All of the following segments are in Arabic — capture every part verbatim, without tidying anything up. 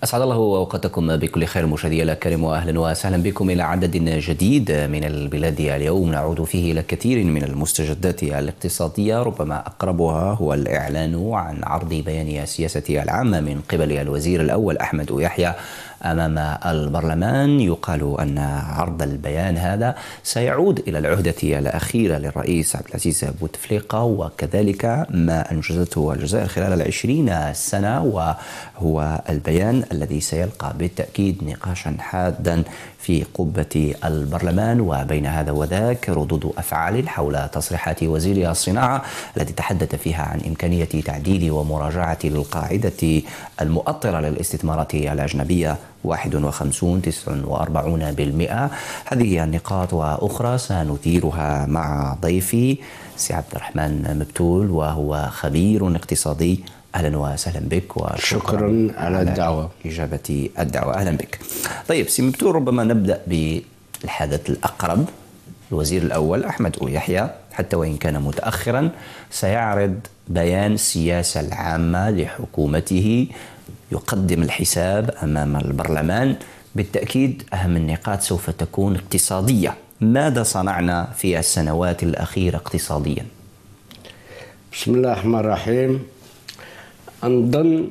أسعد الله أوقاتكم بكل خير مشاهدي الكرام، وأهلا وسهلا بكم إلى عدد جديد من البلاد. اليوم نعود فيه إلى كثير من المستجدات الاقتصادية، ربما أقربها هو الإعلان عن عرض بيان السياسة العامة من قبل الوزير الأول أحمد يحيى أمام البرلمان. يقال أن عرض البيان هذا سيعود إلى العهدة الأخيرة للرئيس عبد العزيز بوتفليقة، وكذلك ما أنجزته الجزائر خلال العشرين سنة، وهو البيان الذي سيلقى بالتأكيد نقاشا حادا في قبة البرلمان. وبين هذا وذاك ردود أفعال حول تصريحات وزير الصناعة التي تحدث فيها عن إمكانية تعديل ومراجعة القاعدة المؤطرة للاستثمارات الأجنبية واحد وخمسين تسعة وأربعين بالمئة. هذه النقاط وأخرى سنثيرها مع ضيفي سي عبد الرحمن مبتول، وهو خبير اقتصادي. أهلا وسهلا بك، وشكرا على الدعوة إجابة الدعوة. أهلا بك. طيب سي مبتول، ربما نبدأ بالحدث الأقرب. الوزير الأول أحمد يحيى حتى وإن كان متأخرا سيعرض بيان السياسة العامة لحكومته، يقدم الحساب أمام البرلمان. بالتأكيد أهم النقاط سوف تكون اقتصادية. ماذا صنعنا في السنوات الأخيرة اقتصاديا؟ بسم الله الرحمن الرحيم. أنظن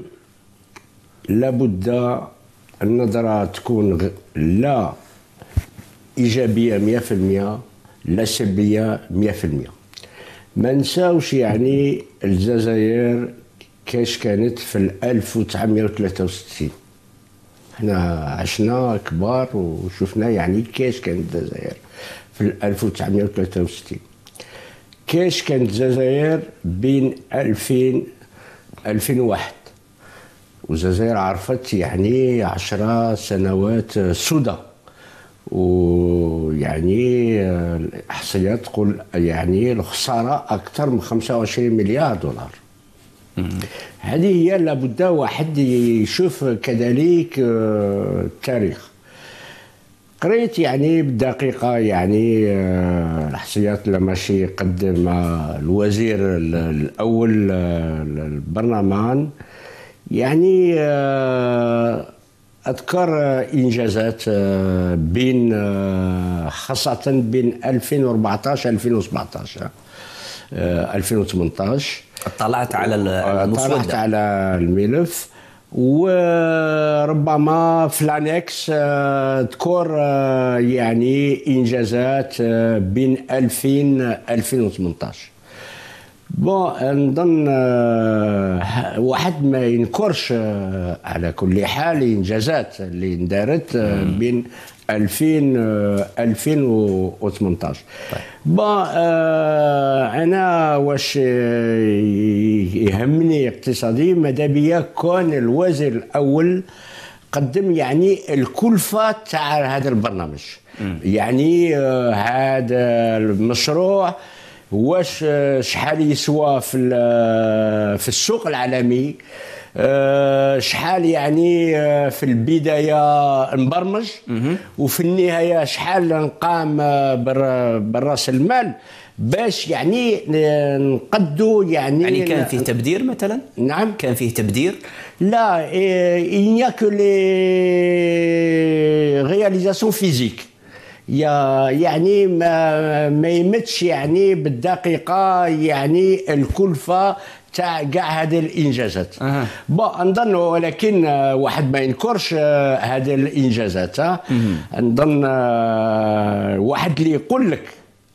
لابد النظرة تكون لا إيجابية مئة في المئة لا سلبية مئة في المئة. ما نساوش يعني الجزائر كاش كانت في ألف وتسعمئة وثلاثة وستين. احنا عشنا كبار وشفنا يعني كاش كانت الجزائر في ألف وتسعمئة وثلاثة وستين. كاش كانت الجزائر بين ألفين ألفين وواحد، والجزائر عرفت يعني عشر سنوات سودة، ويعني الإحصائيات تقول يعني الخسارة أكثر من خمسة وعشرين مليار دولار. هذه هي لابد واحد يشوف كذلك التاريخ. قريت يعني بدقيقة يعني الإحصائيات لما شي يقدم الوزير الأول البرلمان، يعني أذكر إنجازات بين خاصة بين ألفين وأربعطاش ألفين وسبعطاش ألفين وثمنطاش. اطلعت على المسودة، اطلعت على الملف، وربما في الانكس تذكر يعني انجازات بين ألفين ألفين وثمنطاش. بون نظن واحد ما ينكرش على كل حال انجازات اللي اندارت بين ألفين ألفين وثمنطاش. طيب. با آه انا واش يهمني اقتصادي ماذا بيا كون الوزير الاول قدم يعني الكلفه تاع هذا البرنامج. م. يعني آه هذا المشروع واش شحال يسوى في في السوق العالمي، أه شحال يعني في البدايه مبرمج، وفي النهايه شحال نقام بالراس المال باش يعني نقدوا يعني يعني كان فيه تبدير مثلا؟ نعم كان فيه تبدير؟ لا، il n'y a que les réalisations physiques. يا يعني ما ما يمتش يعني بالدقيقه يعني الكلفه تاع كاع هذه الانجازات. أه. بون نظن، ولكن واحد ما ينكرش هذه الانجازات. نظن واحد اللي يقول لك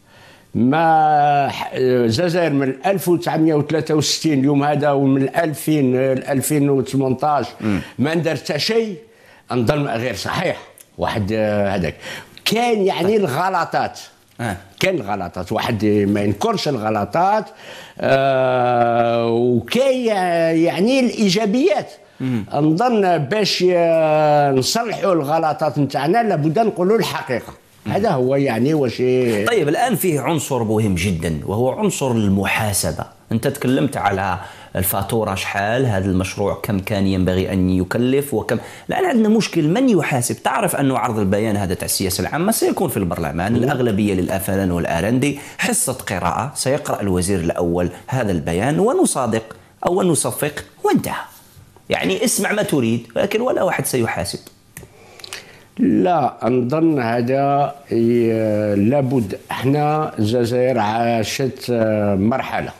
ما الجزائر من ألف وتسعمئة وثلاثة وستين اليوم هذا ومن ألفين ل ألفين وثمنطاش ما ندار حتى شيء، نظن غير صحيح. واحد هذاك كان يعني الغلطات، آه. كان الغلطات، واحد ما ينكرش الغلطات، آه وكاين يعني الايجابيات. مم. نظن باش نصلحوا الغلطات نتاعنا لابد نقولوا الحقيقه. مم. هذا هو يعني واش. طيب الان فيه عنصر مهم جدا وهو عنصر المحاسبه. انت تكلمت على الفاتوره شحال هذا المشروع، كم كان ينبغي ان يكلف وكم. الان عندنا مشكل، من يحاسب؟ تعرف انه عرض البيان هذا تاع السياسه العامه سيكون في البرلمان، الاغلبيه للافلان والارندي، حصه قراءه، سيقرا الوزير الاول هذا البيان ونصادق او نصفق وانتهى. يعني اسمع ما تريد ولكن ولا واحد سيحاسب. لا نظن هذا لابد. احنا الجزائر عاشت مرحله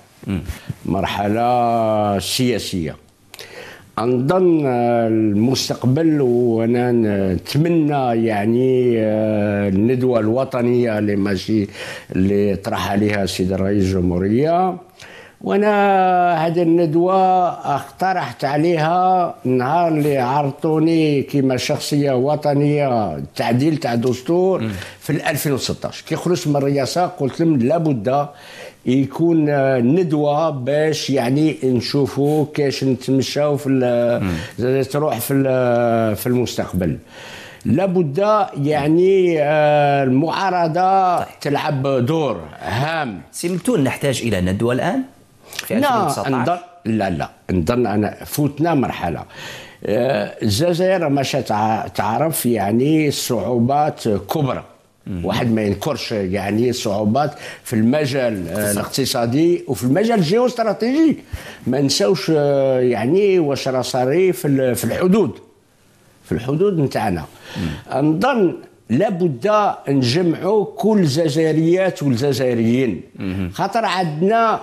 مرحله سياسيه. نظن المستقبل وانا نتمنى يعني الندوه الوطنيه اللي ماشي اللي طرح عليها السيد رئيس الجمهوريه، وانا هذه الندوه اقترحت عليها النهار اللي عرضوني كما شخصيه وطنيه تعديل تاع الدستور في ألفين وستة عشر كي خرجت من الرئاسه. قلت لهم لابد يكون ندوه باش يعني نشوفوا كيش نتمشاو في تروح في في المستقبل. لابد يعني المعارضه تلعب دور هام. سي متون نحتاج الى ندوه الان في ألفين وتسعطاش؟ لا لا نظن انا فوتنا مرحله. الجزائر ماشي تعرف يعني صعوبات كبرى، واحد ما ينكرش يعني صعوبات في المجال الاقتصادي وفي المجال الجيوستراتيجي. ما نساوش يعني واش راه صاري في في الحدود في الحدود نتاعنا. نظن لابد نجمعوا كل الجزائريات والجزائريين، خاطر عندنا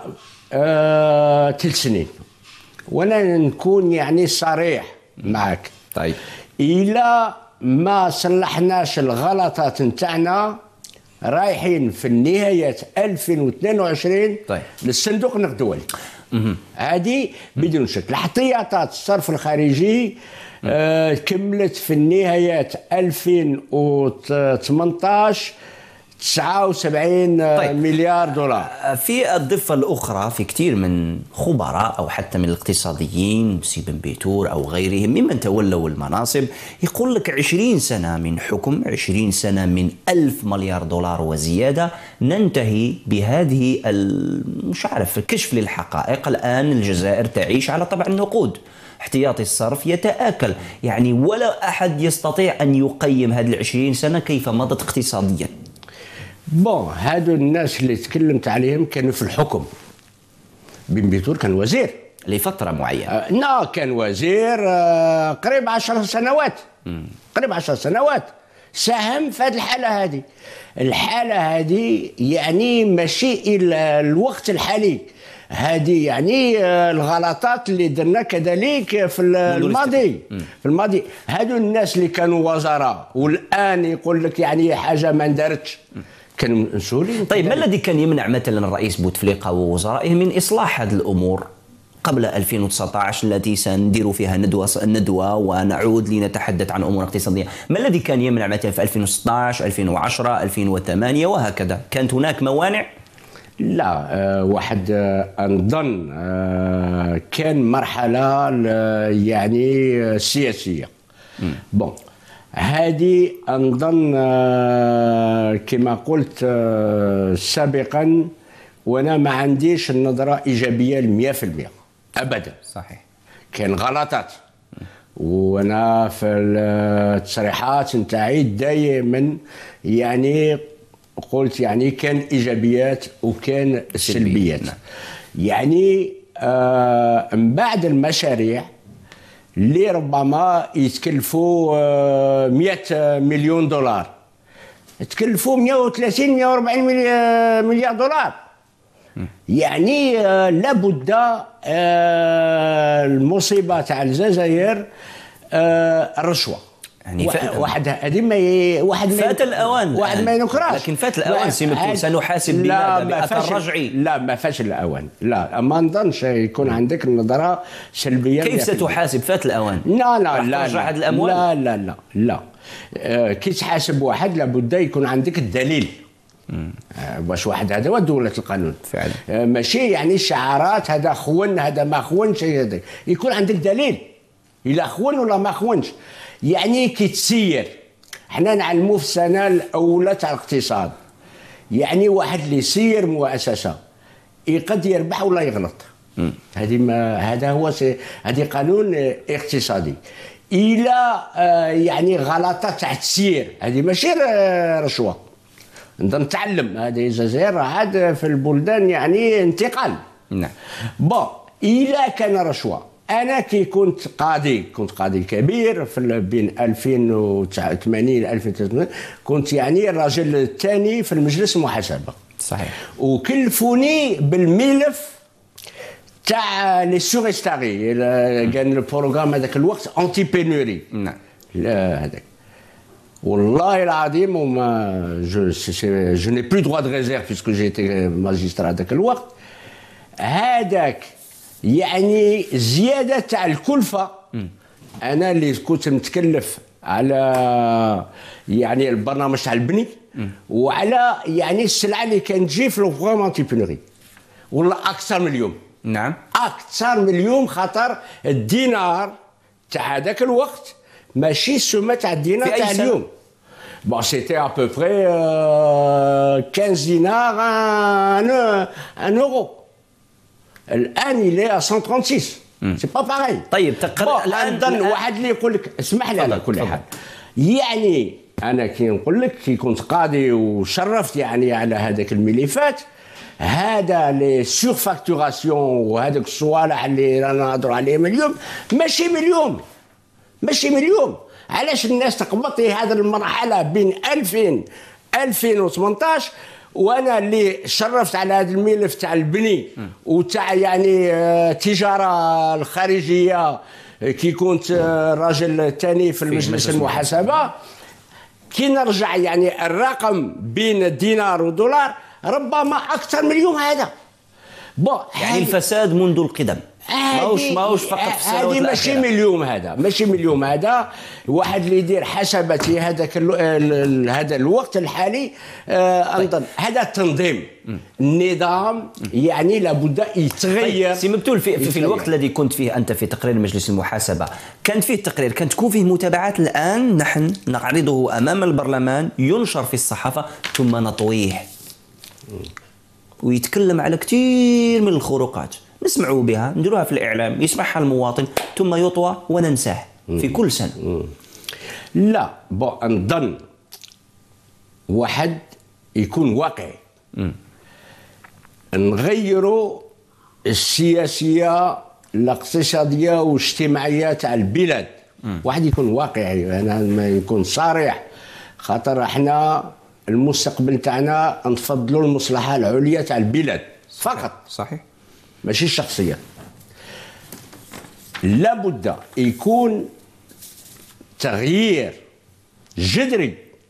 آه ثلاث سنين. وانا نكون يعني صريح معك. طيب الى ما صلحناش الغلطات نتاعنا رايحين في النهاية ألفين واثنين وعشرين طيب. للصندوق النقد الدولي. هذه بدون شك. الاحتياطات الصرف الخارجي آه كملت في النهاية ألفين وثمانطاش تسعة وسبعين طيب. مليار دولار. في الضفة الأخرى في كثير من خبراء أو حتى من الاقتصاديين سي بن بيتور أو غيرهم ممن تولوا المناصب يقول لك عشرين سنة من حكم، عشرين سنة من ألف مليار دولار وزيادة، ننتهي بهذه مش عارف كشف للحقائق. الآن الجزائر تعيش على طبع النقود، احتياطي الصرف يتآكل، يعني ولا أحد يستطيع أن يقيم هذه العشرين سنة كيف مضت اقتصاديا. بون هادو الناس اللي تكلمت عليهم كانوا في الحكم. بن بيتور كان وزير لفترة معينة. آه لا كان وزير آه قريب عشر سنوات. مم. قريب عشر سنوات ساهم في هذه الحالة هذه. الحالة هذه يعني ماشي إلى الوقت الحالي. هذه يعني الغلطات اللي درنا كذلك في الماضي. في الماضي هادو الناس اللي كانوا وزراء والآن يقول لك يعني حاجة ما ندارتش كانوا مسؤولين. طيب ما الذي كان يمنع مثلا الرئيس بوتفليقة ووزرائه من إصلاح هذه الأمور قبل ألفين وتسعطاش التي سندير فيها ندوة ندوة ونعود لنتحدث عن أمور اقتصادية؟ ما الذي كان يمنع مثلا في ألفين وستطاش ألفين وعشرة ألفين وثمانية وهكذا؟ كانت هناك موانع؟ لا آه واحد آه نظن آه كان مرحلة يعني سياسية. بون هذه نظن آه كما قلت آه سابقا، وانا ما عنديش النظرة إيجابية المئة في المئة أبدا. صحيح كان غلطات، وانا في التصريحات نتاعي دائما يعني قلت يعني كان ايجابيات وكان سلبيات. يعني آه من بعد المشاريع اللي ربما يتكلفوا آه مئة مليون دولار تكلفوا مئة وثلاثين مئة وأربعين مليار دولار. يعني آه لابد آه المصيبه تاع الجزائر آه الرشوه. يعني واحد هذه ما واحد فات الاوان، واحد ما ينكرش، لكن فات الاوان سي متون سنحاسب بماذا؟ باثر رجعي. لا ما فاش الاوان، لا ما نظنش يكون عندك النظره سلبيه. كيف ستحاسب؟ فات الاوان. لا لا لا لا الأموال؟ لا لا لا لا آه كي تحاسب واحد لابد يكون عندك الدليل. آه باش واحد هذا هو دولة القانون فعلا. آه ماشي يعني شعارات هذا خون هذا ما خونش، يكون عندك دليل إلا خون ولا ما خونش. يعني كي تسير حنا نعلموا في السنه الاولى تاع الاقتصاد، يعني واحد اللي يسير مؤسسه يقد يربح ولا يغلط. هذه ما هذا هو هذه قانون اقتصادي. الى آه يعني غلطات تاع التسيير هذه ماشي رشوه. نظن تعلم هذه الجزائر عاد في البلدان يعني انتقال. نعم. بون الى كان رشوه انا كي كنت قاضي كنت قاضي كبير في بين ألفين وثمانين ألفين وثلاثين، كنت يعني الراجل الثاني في المجلس المحاسبه. صحيح. وكلفوني بالملف تاع لي سوريستاري، كان البروغرام هذاك الوقت انتي بينوري. نعم. هذاك والله العظيم، وما جو جو ني بلو دروا دو ريزيرف بيسكو جيتي ماجسترا هذاك الوقت. هذاك يعني زياده تاع الكلفه. م. انا اللي كنت متكلف على يعني البرنامج تاع البني، م. وعلى يعني السلعه اللي كانت تجي في البروغرام انتي بينوري، والله اكثر من اليوم. نعم. اكثر من اليوم، خاطر الدينار تاع هذاك الوقت ماشي السمه تاع الدينار تاع اليوم. بون سيتي ا بو بري خمسطاش دينار ان ان اورو. الان يلي مئة وستة وثلاثين. سي با باغي. طيب تقريبا الان ظن واحد اللي يقول لك اسمح لي على كل حال. يعني انا كي نقول لك كي كنت قاضي وشرفت يعني على هذاك الملفات، هذا لي سور فاكتوراسيون وهذاك الصوالح اللي رانا نهضروا عليهم اليوم ماشي مليون، ماشي مليون. علاش الناس تقبطي هذه المرحله بين ألفين ألفين وثمانطاش، وانا اللي شرفت على هذا الملف تاع البني وتاع يعني التجاره الخارجيه كي كنت راجل الثاني في المجلس المحاسبه. كي نرجع يعني الرقم بين الدينار والدولار ربما اكثر من اليوم هذا. بون يعني الفساد منذ القدم، ماهوش ماهوش فقط في السنوات هذه ماشي من اليوم، هذا ماشي من اليوم. هذا واحد اللي يدير حسبتي هذاك هذا الوقت الحالي. آه طيب. هذا التنظيم النظام يعني لابد يتغير. طيب. سي مبتول في, في, في الوقت الذي كنت فيه انت في تقرير مجلس المحاسبه، كانت فيه تقرير، كانت تكون فيه متابعات. الان نحن نعرضه امام البرلمان، ينشر في الصحافه، ثم نطويه ويتكلم على كثير من الخروقات نسمعوا بها، نديروها في الإعلام، يسمعها المواطن، ثم يطوى وننساه في كل سنة. لا بون نظن واحد يكون واقعي، نغيروا السياسية الاقتصادية والاجتماعية تاع البلاد. م. واحد يكون واقعي، أنا ما يكون صريح، خاطر احنا المستقبل تاعنا نفضلوا المصلحة العليا تاع البلاد فقط. صحيح. ماشي الشخصية. لابد يكون تغيير جذري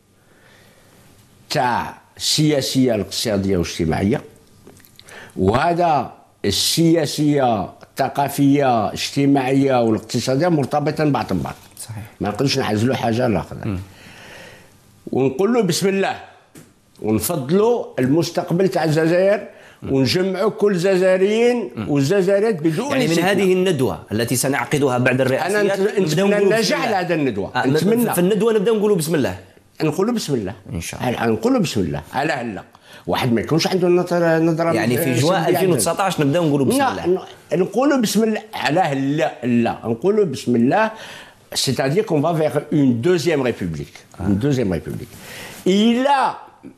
تاع السياسية الاقتصادية والاجتماعية، وهذا السياسية الثقافية الاجتماعية والاقتصادية مرتبطة بعض بعض. صحيح. ما نقدرش نعزلوا حاجة لاخرى. ونقول له بسم الله ونفضلوا المستقبل تاع الجزائر، ونجمعوا كل الجزائريين والجزائريات بدون يعني من سكنة. هذه الندوة التي سنعقدها بعد الرئاسيات أنا نتمنى النجاح على هذه الندوة. آه نتمنى في الندوة نبدأ نقولوا بسم الله. نقولوا بسم الله إن شاء الله. نقولوا بسم الله على هلا. واحد ما يكونش عنده نظرة نظرة يعني في جوان ألفين وتسعطاش نبدأ نقولوا بسم الله. نقولوا بسم الله على هلا. لا نقولوا بسم الله. C'est-à-dire qu'on va vers une deuxième république. Ah. Une deuxième république. إلا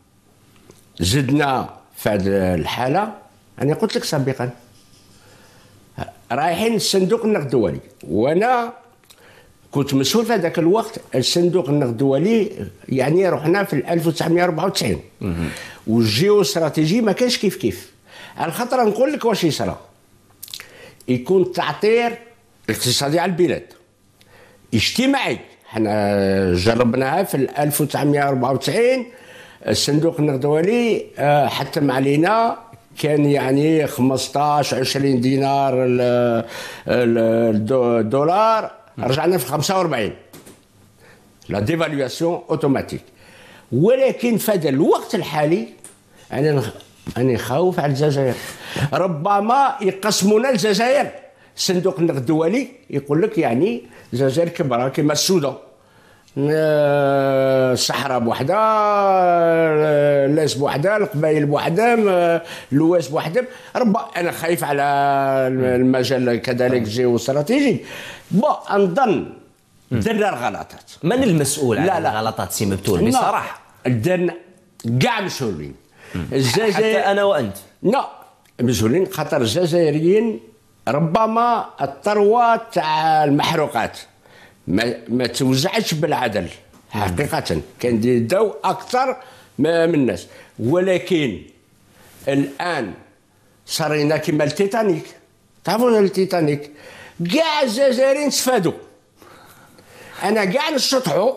زدنا في هذه الحالة، أنا قلت لك سابقا رايحين الصندوق النقد الدولي، وأنا كنت مسؤول في هذاك الوقت الصندوق النقد الدولي. يعني رحنا في ألف وتسعمائة وأربعة وتسعين والجيو استراتيجي ما كانش كيف كيف. على خاطر نقول لك واش يصرى، يكون تعطير اقتصادي على البلاد، اجتماعي. حنا جربناها في ألف وتسعمائة وأربعة وتسعين، الصندوق النقد الدولي حتم علينا، كان يعني خمسطاش عشرين دينار الدولار، رجعنا في خمسة وأربعين. لا ديفالواسيون اوتوماتيك. ولكن في هذا الوقت الحالي انا انا خاوف على الجزائر، ربما يقسمونا الجزائر. صندوق النقد الدولي يقول لك يعني الجزائر كبرى كما السودان، الصحراء بوحدها، اللاس بوحدها، القبائل بوحدهم، اللواس بوحدهم. ربما انا خايف على المجال كذلك جيو استراتيجي. بون نظن درنا الغلطات. من المسؤول على الغلطات سي مبتول بصراحه؟ درنا كاع مسؤولين. الجزائر حتى انا وانت. لا مسؤولين، خاطر الجزائريين ربما الثروه تاع المحروقات ما, ما توزعتش بالعدل حقيقه، كان يداو اكثر من الناس، ولكن الان صارينا كما التيتانيك. تعرفون التيتانيك كاع الجزائريين استفادوا، انا كاع نشطحوا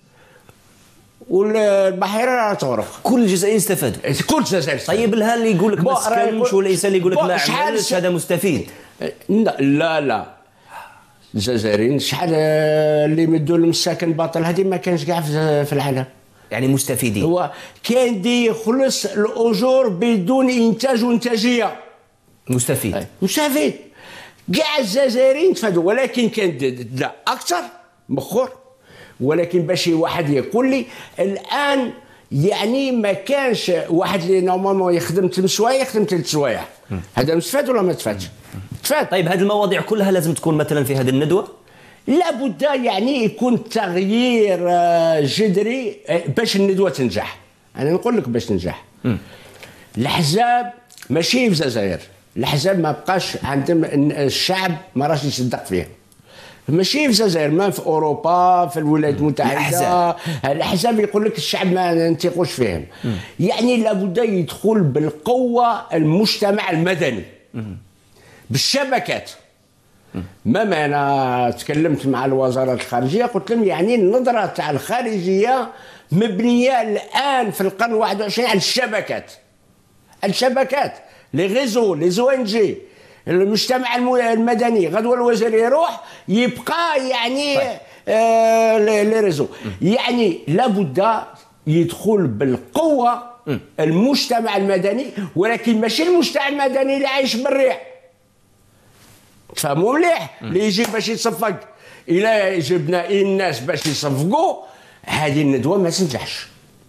والبحيره راه تغرق. كل الجزائريين استفادوا، كل الجزائر. طيب الها اللي يقول لك ما سكنش والانسان اللي يقول لك ما عملش هذا مستفيد؟ لا لا الجزائريين شحال اللي يمدوا لهم السكن باطل هذه ما كانش كاع في العالم. يعني مستفيدين. هو كان دي يخلص الاجور بدون انتاج وانتاجيه. مستفيد. مستفيد. كاع الجزائريين تفادوا، ولكن كان لا اكثر مخور. ولكن باش واحد يقول لي الان يعني ما كانش واحد اللي نورمالمون يخدم ثلاث سوايع يخدم ثلاث سوايع، هذا مستفاد ولا ما تفادش؟ تفاد. طيب هذه المواضيع كلها لازم تكون مثلا في هذه الندوه؟ لابد يعني يكون تغيير جذري باش الندوه تنجح. انا نقول لك باش تنجح الاحزاب ماشي في الجزائر، الاحزاب ما بقاش عندهم الشعب ما راش يصدق فيهم، ماشي في الجزائر، ما في اوروبا في الولايات المتحده الاحزاب يقول لك الشعب ما ننتقوش فيهم. يعني لابد يدخل بالقوه المجتمع المدني بالشبكات. ما انا تكلمت مع الوزاره الخارجيه قلت لهم يعني النظره تاع الخارجيه مبنيه الان في القرن الواحد والعشرين على الشبكات، الشبكات لي ريزو لي زو ان جي المجتمع المدني. غدوه الوزير يروح يبقى يعني آه لي ريزو. يعني لابد يدخل بالقوه المجتمع المدني، ولكن ماشي المجتمع المدني اللي عايش بالريح. تفهموا مليح؟ اللي يجي باش يصفق الى جبنا الناس باش يصفقوا هذه الندوه ما تنجحش.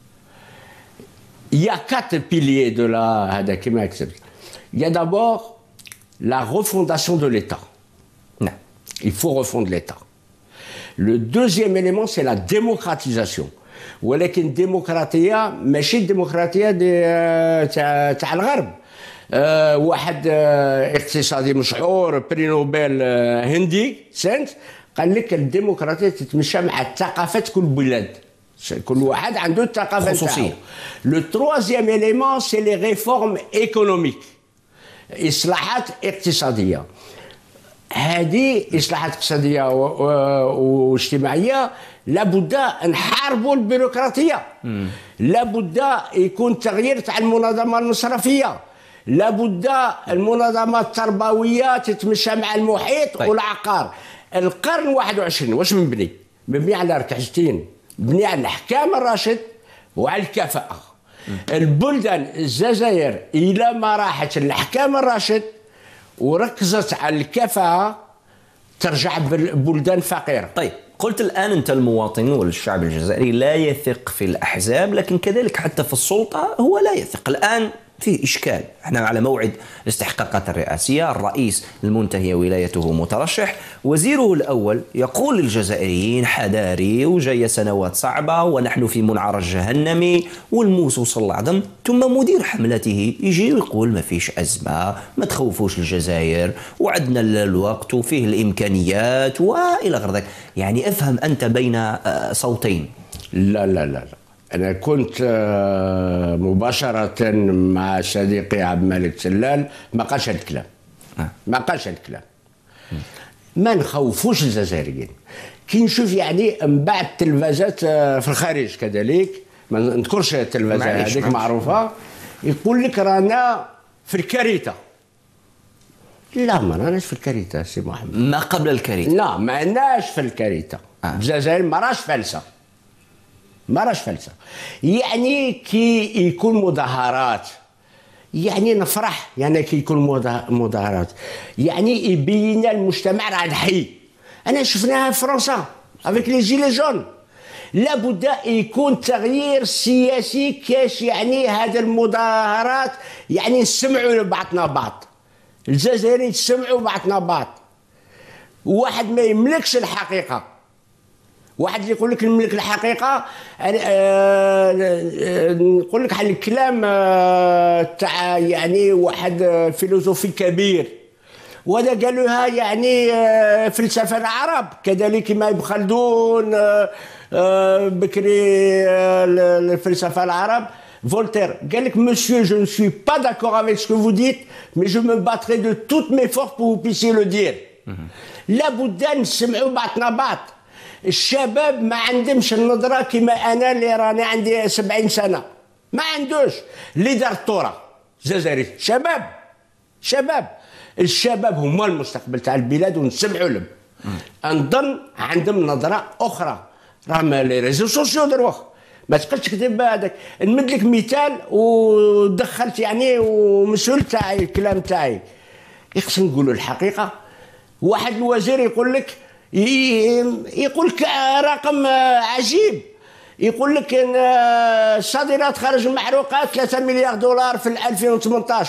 يا كات بيليي دو لا هذا كما كتبت. يا دابور لا refondation de l'État. Non. Il faut refondre l'État. Le deuxième élément, c'est la démocratisation. ولكن الديمقراطيه ماشي الديمقراطيه تاع تاع الغرب. أه واحد أه اقتصادي مشهور بري نوبل أه هندي سنت قال لك الديمقراطيه تتمشى مع ثقافه كل بلاد، كل واحد عنده الثقافه تاعو. لو تروازيام اليمون سي لي ريفورم ايكونوميك، اصلاحات اقتصاديه. هذه اصلاحات اقتصاديه واجتماعيه لابد نحاربوا البيروقراطيه، لابد يكون تغيير تاع المنظمه المصرفيه، لابد المنظمه التربويه تتمشى مع المحيط. طيب. والعقار. القرن الواحد والعشرين واش مبني؟ مبني على ركعتين، مبني على الاحكام الراشد وعلى الكفاءه. البلدان الجزائر الى ما راحت الاحكام الراشد وركزت على الكفاءه ترجع بلدان فقيره. طيب قلت الان انت المواطن والشعب الجزائري لا يثق في الاحزاب، لكن كذلك حتى في السلطه هو لا يثق. الان في إشكال، احنا على موعد الاستحقاقات الرئاسية، الرئيس المنتهي ولايته مترشح، وزيره الأول يقول للجزائريين حذاري وجاية سنوات صعبة ونحن في منعرج جهنمي والموس وصل العظم، ثم مدير حملته يجي ويقول ما فيش أزمة، ما تخوفوش الجزائر وعدنا الوقت وفيه الإمكانيات وإلى غير ذلك. يعني افهم أنت بين صوتين. لا لا لا, لا. أنا كنت مباشرة مع صديقي عبد الملك سلال، ما قالش الكلام، ما قالش الكلام. ما نخوفوش الجزائريين. كي نشوف يعني من بعد التلفازات في الخارج كذلك، ما نذكرش التلفازات هذيك معروفة، يقول لك رانا في الكارثة. لا ما راناش في الكارثة سي محمد. ما قبل الكارثة. لا ما راناش في الكارثة. آه. الجزائر ما راش فالسة. ما راش فلسفه. يعني كي يكون مظاهرات يعني نفرح، يعني كي يكون مظاهرات يعني يبين المجتمع راه حي. انا شفناها في فرنسا افيك لي جيلي جون. لابد يكون تغيير سياسي كاش يعني هذه المظاهرات يعني نسمعوا بعضنا بعض، الجزائريين يسمعوا بعضنا بعض. واحد ما يملكش الحقيقه، واحد اللي يقول لك نملك الحقيقه. نقول لك على الكلام تاع يعني واحد فيلوزوفي كبير، وهذا قالوها يعني فلسفه العرب كذلك كما ابن خلدون بكري الفلسفه العرب. Voltaire قال لك monsieur je ne suis pas d'accord avec ce que vous dites mais je me battrai de toutes mes forces pour que vous puissiez le dire. لابد نسمعوا بعضنا بعض. الشباب ما عندهمش النظره كما انا اللي راني عندي سبعين سنه ما عندوش اللي دار الثوره الجزائري. شباب شباب الشباب هما المستقبل تاع البلاد ونسمعوا لهم. نظن عندهم نظره اخرى. راهم لي ريزو سوسيو دروك ما تقدش تكذب هذاك. نمد لك مثال ودخلت يعني ومسؤول تاعي الكلام تاعي. خصنا نقولوا الحقيقه. واحد الوزير يقول لك يقول لك رقم عجيب يقول لك ان الصادرات خارج المحروقات ثلاثة مليار دولار في ألفين وثمانطاش.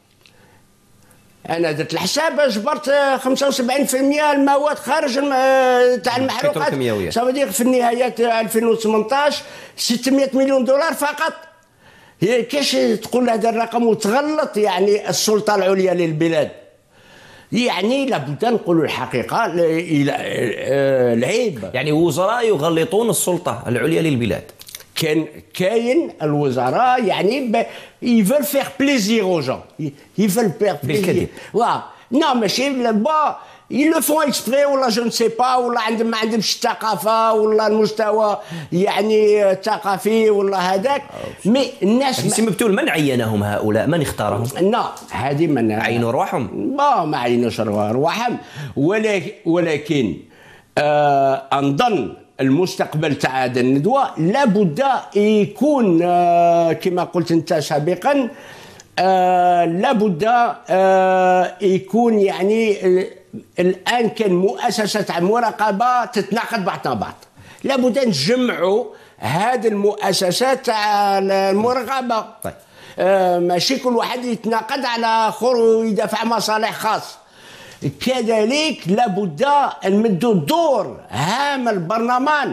انا درت الحساب جبرت خمسة وسبعين بالمئة المواد خارج تاع المحروقات صافي في النهايه ألفين وثمانطاش ستمئة مليون دولار فقط. هي كاش تقول هذا الرقم وتغلط يعني السلطه العليا للبلاد. يعني لابد نقولوا الحقيقه العيب. يعني وزراء يغلطون السلطه العليا للبلاد. كان كاين الوزراء يعني يفل فيغ بليزير او جون يفل فيغ بليزير وا نو ماشي با ils le font exprès ولا جو نسي با ولا عندهم ما عندهمش الثقافه ولا المستوى يعني الثقافي ولا هذاك. مي الناس سي مبتول من عينهم هؤلاء؟ من اختارهم؟ لا هذه من عينوا روحهم؟ با ما عينوش روحهم ولكن ولكن آه نظن المستقبل تاع هذه الندوه لابد يكون آه كما قلت انت سابقا آه لابد آه يكون يعني الان كان مؤسسه تاع المراقبه تتناقض بعضنا بعض. لابد نجمعوا هذه المؤسسات تاع المراقبه. طيب. آه ماشي كل واحد يتناقض على اخر ويدافع مصالح خاص. كذلك لابد نمدوا دور هام البرلمان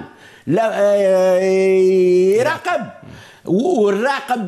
يراقب والراقب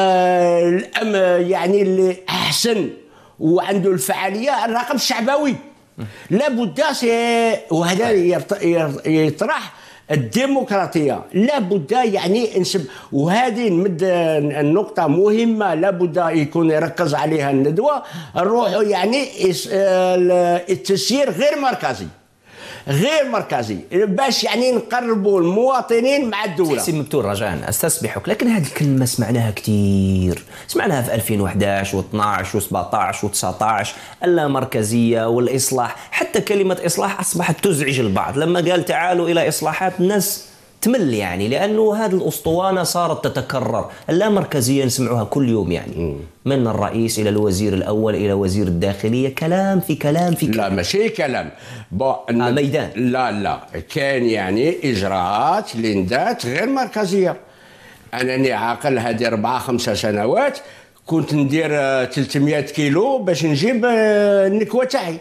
يعني اللي احسن وعنده الفعاليه الراقب الشعبوي. لابد وهذا يطرح الديمقراطيه. لابد يعني نسب وهذه نمد النقطه مهمه لابد يكون يركز عليها الندوه. نروح يعني التسيير غير مركزي غير مركزي باش يعني نقربوا المواطنين مع الدوله. سي مبتول رجاء استسمحك لكن هذه الكلمه سمعناها كثير. سمعناها في ألفين وأحد عشر و12 و17 و19 اللامركزيه والاصلاح. حتى كلمه اصلاح اصبحت تزعج البعض. لما قال تعالوا الى اصلاحات الناس تمل يعني لانه هذه الاسطوانه صارت تتكرر. اللامركزيه نسمعوها كل يوم يعني من الرئيس الى الوزير الاول الى وزير الداخليه كلام في كلام في كلام. لا ماشي كلام بو آه ميدان. لا لا كان يعني اجراءات لندات غير مركزيه. انني عاقل هذه اربعه خمسه سنوات كنت ندير ثلاثمئة كيلو باش نجيب النكوه تاعي.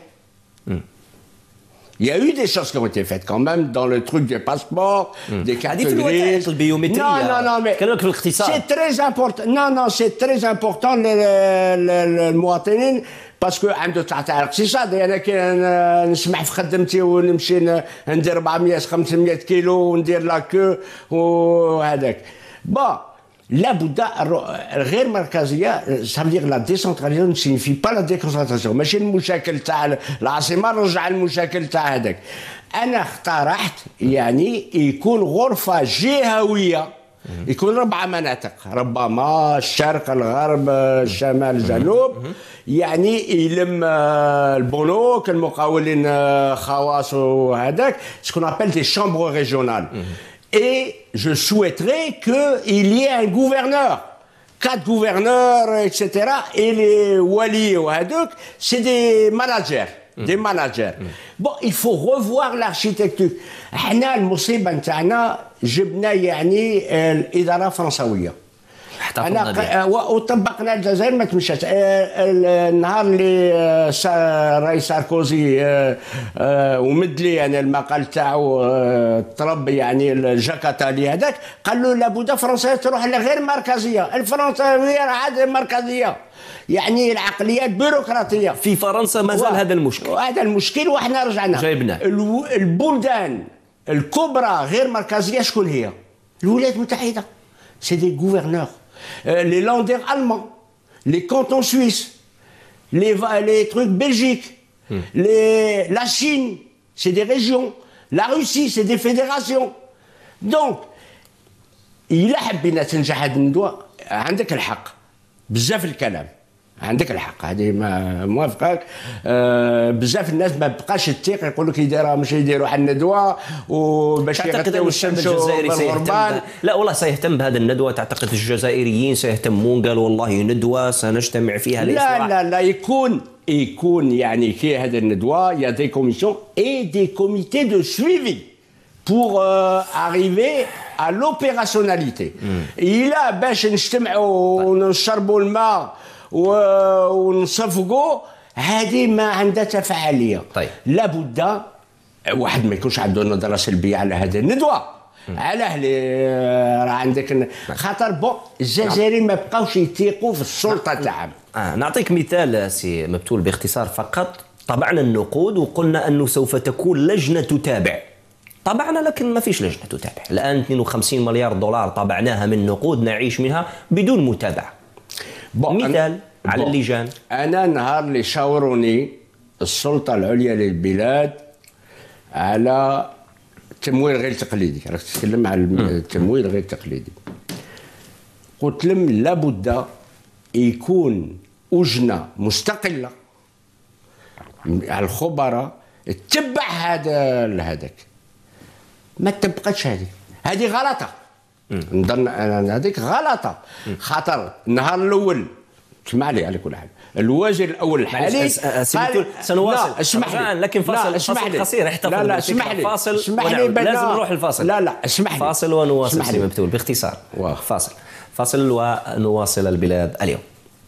Il y a eu des choses qui ont été faites quand même dans le truc des passeports, mmh. des cartes grises. Non, non, non, mais c'est très important. Non, non, c'est très important للمواطنين باسكو عنده تاع الاقتصاد. انا كي نسمح في خدمتي ونمشي ندير أربعمئة خمسمئة كيلو وندير لاكو وهذاك. با لابد غير مركزيه سافدير لا ديسونتراليزاسيون سينيفي با لا ديكونسنتراسيون. ماشي المشاكل تاع العاصمه نرجع المشاكل تاع هذاك. انا اقترحت يعني يكون غرفه جهويه يكون ربع مناطق ربما الشرق الغرب الشمال الجنوب يعني يلم البنوك المقاولين خواص وهذاك سكون ابل دي شامبر ريجيونال. Et je souhaiterais qu'il y ait un gouverneur, quatre gouverneurs, et cetera. Et les wali ou hadouk, c'est des managers, mmh. des managers. Mmh. Bon, il faut revoir l'architecture. حنا المصيبة نتاعنا جبنا يعني الإدارة فرنسوية. احتفظنا بها وطبقنا الجزائر ما تمشاش. النهار اللي راي ساركوزي ومد لي انا المقال تاعو طلب يعني الجاكاتالي هذاك، قال له لابد فرنسا تروح لغير مركزيه، الفرنساويه عاد مركزيه، يعني العقليات بيروقراطيه. في فرنسا مازال هذا المشكل، هذا المشكل وحنا رجعنا جايبناه. البلدان الكبرى غير مركزيه شكون هي؟ الولايات المتحده، سي دي غوفرنور، لي لاندر المان، لي كونتون سويس، لي لي تروك بلجيك، لي لا شين سي دي ريجيون، لا روسي سي دي فيدراسيون. دونك إلا حبينا تنجح هذه الندوه عندك الحق بزاف الكلام، عندك الحق، هذه ما موافقك. آه بزاف الناس ما بقاش تثيق، يقول لك يديرها مش يديروا على الندوه وباش يغطيو الشمس الجزائري سيهتم. لا والله سيهتم بهذه الندوه. تعتقد الجزائريين سيهتمون؟ قالوا والله ندوه سنجتمع فيها لا لا لا يكون يكون يعني كي هذه الندوه يا دي كوميسيون اي دي كوميتي دو سويفي pour euh, arriver à l'opérationnalité. إلا باش نجتمعوا ونشربوا الماء ونصفقوا هذه ما عندها تفاعليه. طيب. لابد واحد ما يكونش عنده نظره سلبيه على هذه الندوه. علاه راه عندك خاطر بون الجزائريين ما بقاوش يثيقوا في السلطه تاعهم. آه نعطيك مثال سي مبتول باختصار فقط. طبعنا النقود وقلنا انه سوف تكون لجنه تتابع. طبعنا لكن ما فيش لجنه تتابع. الان اثنين وخمسين مليار دولار طبعناها من نقود نعيش منها بدون متابعه. مثال على اللجان. انا نهار اللي شاوروني السلطه العليا للبلاد على التمويل غير تقليدي، راك تتكلم على التمويل غير تقليدي، قلت لهم لابد يكون لجنه مستقله على الخبراء تتبع هذا هذاك. ما تبقاش هذه هذه غلطه. نظن انا هذيك غلطه، خاطر النهار الاول اسمع لي على كل حال الوزير الاول الحالي قال سنواصل. اسمح لي لكن فاصل فاصل قصير احتفظ. لا لا اسمح لي فاصل اسمح لي لازم نروح الفاصل. لا لا اسمح لي فاصل ونواصل سي مبتول باختصار. فاصل فاصل ونواصل البلاد اليوم.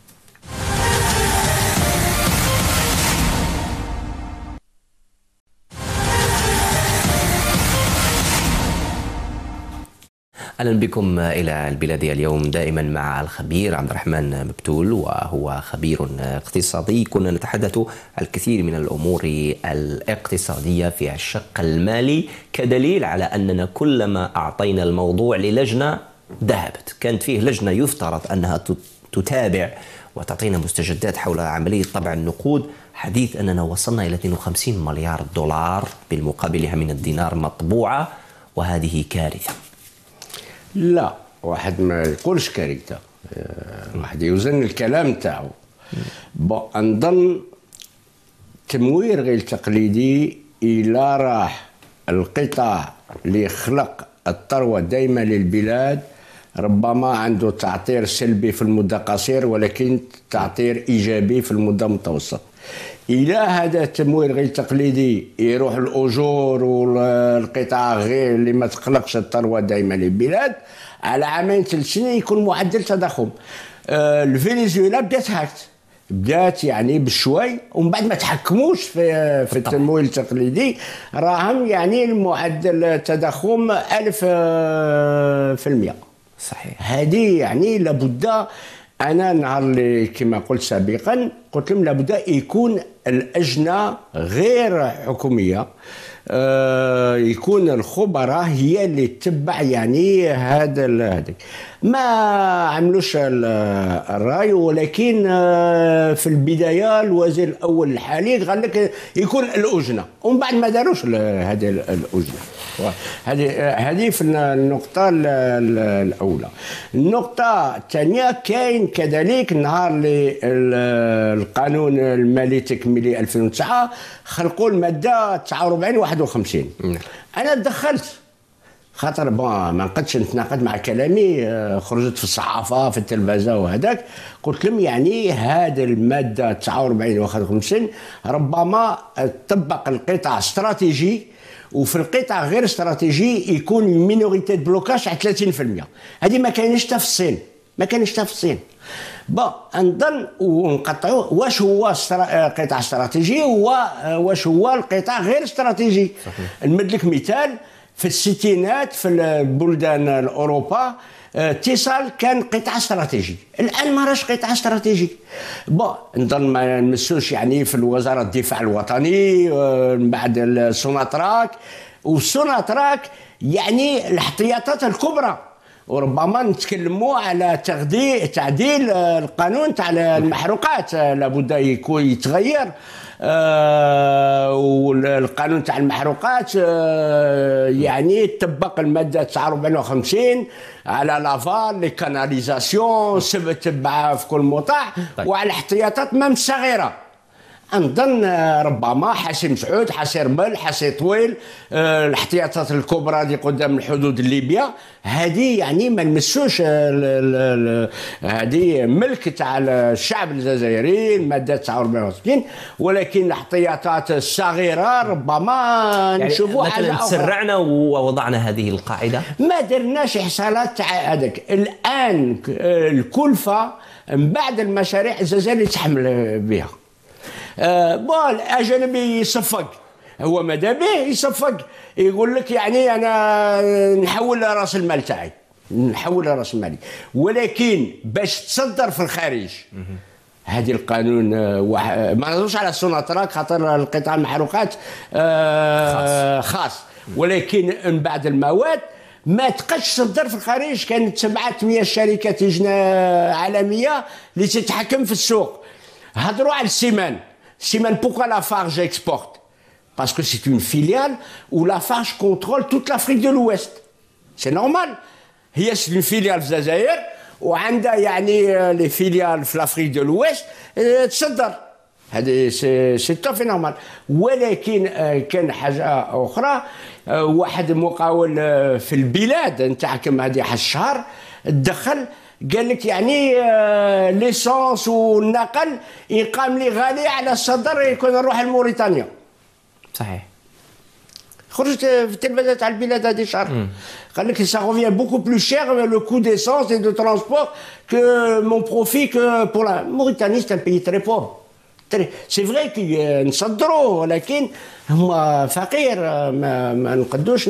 أهلا بكم إلى البلاد اليوم، دائما مع الخبير عبد الرحمن مبتول، وهو خبير اقتصادي. كنا نتحدث الكثير من الأمور الاقتصادية في الشق المالي، كدليل على أننا كلما أعطينا الموضوع للجنة ذهبت. كانت فيه لجنة يفترض أنها تتابع وتعطينا مستجدات حول عملية طبع النقود، حديث أننا وصلنا إلى اثنين وخمسين مليار دولار بالمقابلها من الدينار مطبوعة، وهذه كارثة. لا واحد ما يقولش كارثه، واحد يوزن الكلام تاعو. بون نظن تمويل غير تقليدي إلا راح القطاع اللي خلق الثروه دائما للبلاد ربما عنده تعطير سلبي في المدى قصير ولكن تعطير ايجابي في المدى المتوسط. إلى هذا التمويل غير تقليدي يروح الأجور والقطاع غير اللي ما تخلقش الثروة دائما للبلاد، على عامين ثلاث سنين يكون معدل تضخم. آه الفنزويلا بدات هاكت، بدات يعني بشوي، ومن بعد ما تحكموش في في التمويل التقليدي راهم يعني المعدل التضخم ألف في المئة. صحيح. هذه يعني لابد. أنا نهار اللي كما قلت سابقا قلت لهم لابد يكون الأجنة غير حكومية، آه يكون الخبراء هي اللي تتبع يعني هذا هذاك. ما عملوش الراي، ولكن آه في البداية الوزير الأول الحالي قال لك يكون الأجنة، ومن بعد ما داروش هذه الأجنة. هذه هذه في النقطة الأولى. النقطة الثانية كاين كذلك النهار اللي القانون المالي التكميلي ألفين وتسعة خلقوا المادة تسعة وأربعين واحد وخمسين. أنا دخلت خاطر بون ما نقدش نتناقض مع كلامي، خرجت في الصحافة في التلفزة وهذاك، قلت لهم يعني هذه المادة تسعة وأربعين واحد وخمسين ربما تطبق القطاع استراتيجي، وفي القطاع غير استراتيجي يكون المينوريتي بلوكاج على ثلاثين في المئة. هذه ما كاينش حتى في الصين، ما كانش حتى في الصين. بون نظن ونقطعوه واش هو قطاع استراتيجي وواش هو القطاع غير استراتيجي. نمد لك مثال، في الستينات في البلدان الاوروبا اتصال كان قطاع استراتيجي، الان ما راش قطاع استراتيجي. بون نظن ما نمسوش يعني في وزاره الدفاع الوطني من بعد السوناتراك، والسوناتراك يعني الاحتياطات الكبرى، وربما نتكلموا على تغذية تعديل القانون تاع المحروقات، لابد يكون يتغير. آه والقانون تاع المحروقات آه يعني تطبق الماده تسعة وأربعين وخمسين على لافال لي كاناليزاسيون تبع في كل مطاع. طيب. وعلى الاحتياطات مام الصغيره. نظن ربما حسين مسعود، حسين رمل، حسين طويل، أه الاحتياطات الكبرى اللي قدام الحدود الليبيه هذه يعني ما نمسوش، هذه ملك تاع الشعب الجزائري الماده تسعة وأربعين وخمسين، ولكن الاحتياطات الصغيره ربما يعني نشوفوا حاجه مثلا تسرعنا ووضعنا هذه القاعده، ما درناش احصالات تاع هذاك. الان الكلفه من بعد المشاريع الجزائري يتحمل بها. آه بون الاجنبي يصفق، هو ماذا به يصفق، يقول لك يعني انا نحول راس المال تاعي، نحول راس مالي، ولكن باش تصدر في الخارج هذه القانون آه ما نهضروش على السوناتراك خاطر القطاع المحروقات آه خاص. خاص، ولكن من بعد المواد ما تقدش تصدر في الخارج. كانت سبعمائة شركه عالميه اللي تتحكم في السوق. هضروا على السيمان. Siemens, pourquoi Lafarge exporte? Parce que c'est une filiale où Lafarge contrôle toute l'Afrique de l'Ouest. C'est normal. هي c'est une filiale في الجزائر وعندها يعني لي فيليال في l'Afrique de l'Ouest تصدر. هذه سي توفي نورمال. ولكن كان حاجه اخرى، واحد المقاول في البلاد نتاعكم هذه حد الشهر تدخل قال لك يعني ليسونس والنقل يقام لي غالي على الصدر يكون نروح لموريتانيا. صحيح. خرجت في التلفزه تاع البلاد هذه شهر قال لك سا روفيان بوكو بلو شير لو كو ديسونس اي دو ترونسبور كو مون بروفي كو بور لا موريتاني. سي ان بيي تري بور. سي فري كي نصدروا ولكن هما فقير، ما, ما نقدوش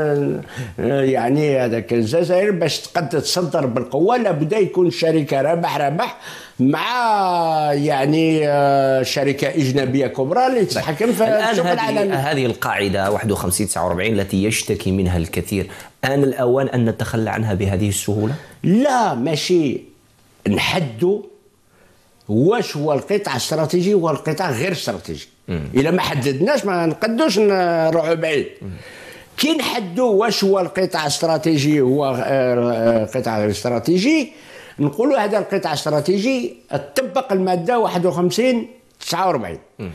يعني هذاك. الجزائر باش تقد تصدر بالقوه لابد يكون الشركه ربح ربح مع يعني شركه اجنبيه كبرى اللي تتحكم في السوق العالمي. هذه القاعده واحد وخمسين تسعة وأربعين التي يشتكي منها الكثير، آن الأوان أن نتخلى عنها بهذه السهوله؟ لا، ماشي نحدوا واش هو القطاع الاستراتيجي والقطاع غير استراتيجي. الا ما حددناش ما نقدوش نروحوا بعيد. كي نحدوا واش هو القطاع الاستراتيجي هو قطاع غير استراتيجي، نقولوا هذا القطاع الاستراتيجي تطبق الماده واحد وخمسين تسعة وأربعين.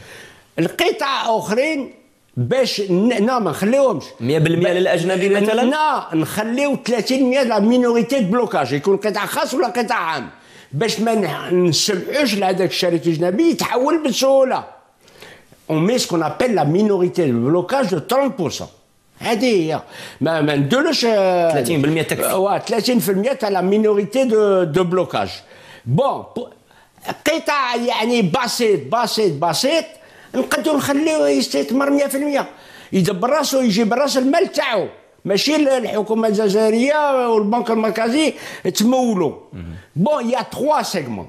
القطاع اخرين باش نا ما نخليوهمش مية بالمية للاجنبي مثلا، لا نخليو ثلاثين بالمية لا مينوريتي بلوكاج، يكون قطاع خاص ولا قطاع عام، باش ما نسمعوش لهذاك الشريك الاجنبي يتحول بسهوله. اون مي سكون ابل لا مينوريتي بلوكاج دو ثلاثين بالمية. هذه هي ما ما نديروش ثلاثين بالمية تكفي. واه ثلاثين بالمية تاع لا مينوريتي دو دو بلوكاج. بون قطاع يعني بسيط بسيط بسيط نقدروا نخليوه يستثمر مية بالمية، يدبر راسو يجيب راس المال تاعو، ماشي الحكومه الجزائريه والبنك المركزي تمولوا. بون يا تخوا سيغمون.